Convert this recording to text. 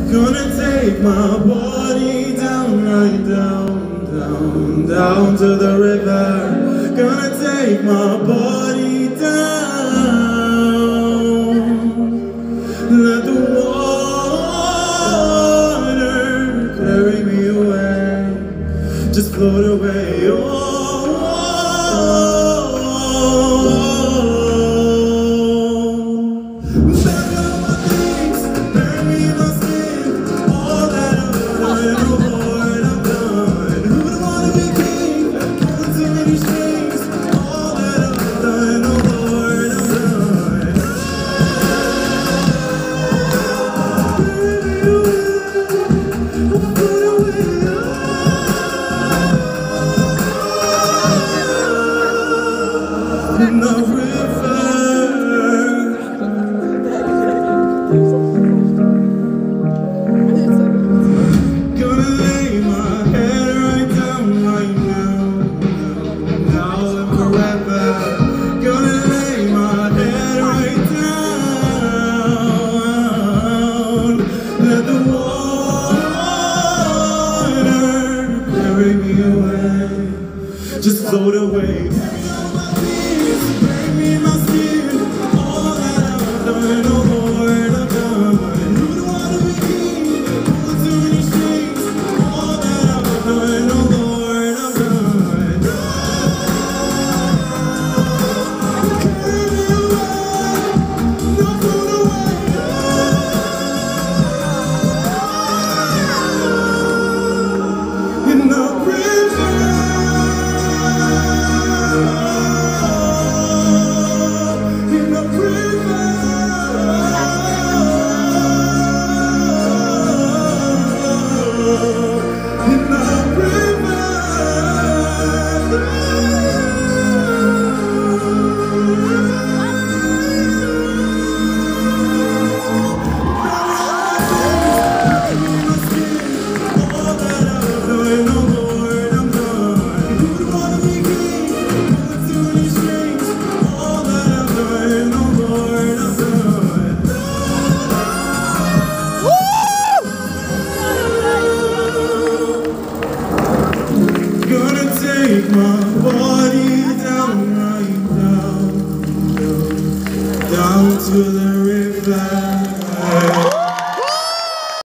Gonna take my body down, right down, down, down to the river. Gonna take my body down. Let the water carry me away. Just float away. In the river, gonna lay my head right down right now, now and forever. Gonna lay my head right down. Let the water carry me away. Just float away. Take my